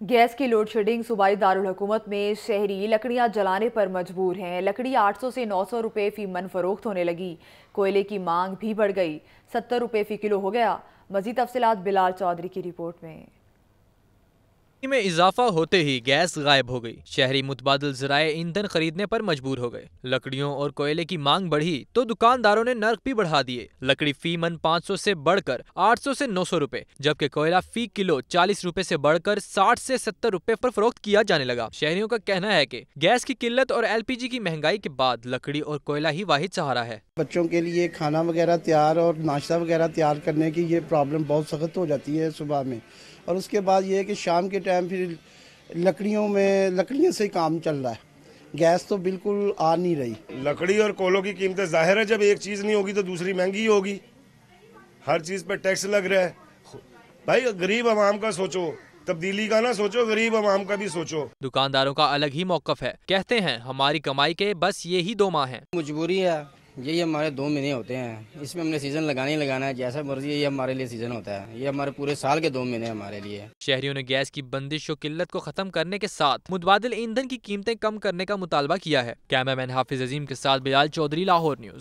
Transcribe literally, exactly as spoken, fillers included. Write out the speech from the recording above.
Gas की load shedding सूबाई दारुल हुकूमत में शहरी लकड़ियां जलाने पर मजबूर हैं। लकड़ी आठ सौ से नौ सौ रुपये फी मन फरोख्त होने लगी। कोयले की मांग भी बढ़ गई, सत्तर रुपये फी किलो हो गया। मजीद तफसीलात बिलाल चौधरी की रिपोर्ट में। में इजाफा होते ही गैस गायब हो गई। शहरी मुतबादिल जराए ईंधन खरीदने पर मजबूर हो गए। लकड़ियों और कोयले की मांग बढ़ी तो दुकानदारों ने नर्क भी बढ़ा दिए। लकड़ी फी मन पाँच सौ से बढ़कर आठ सौ से नौ सौ रुपए, जबकि कोयला फी किलो चालीस रुपए से बढ़कर साठ से सत्तर रुपए पर फरोख्त किया जाने लगा। शहरियों का कहना है कि गैस की किल्लत और एल पी जी की महंगाई के बाद लकड़ी और कोयला ही वाहिद सहारा है। बच्चों के लिए खाना वगैरह तैयार और नाश्ता वगैरह तैयार करने की ये प्रॉब्लम बहुत सख्त हो जाती है सुबह में, और उसके बाद ये है कि शाम के टाइम फिर लकड़ियों में लकड़ियों से ही काम चल रहा है। गैस तो बिल्कुल आ नहीं रही। लकड़ी और कोलों की कीमतें जाहिर है, जब एक चीज़ नहीं होगी तो दूसरी महंगी होगी। हर चीज़ पर टैक्स लग रहा है। भाई गरीब आवाम का सोचो, तब्दीली का ना सोचो, गरीब आवाम का भी सोचो। दुकानदारों का अलग ही मौकफ है। कहते हैं हमारी कमाई के बस ये ही दो माह हैं। मजबूरी है, यही हमारे दो महीने होते हैं, इसमें हमने सीजन लगाना ही लगाना है, जैसा मर्जी ये हमारे लिए सीजन होता है। ये हमारे पूरे साल के दो महीने हमारे लिए। शहरियों ने गैस की बंदिश और किल्लत को खत्म करने के साथ मुतबादिल ईंधन की कीमतें कम करने का मुतालबा किया है। कैमरामैन हाफिज अजीम के साथ बिलाल चौधरी, लाहौर न्यूज।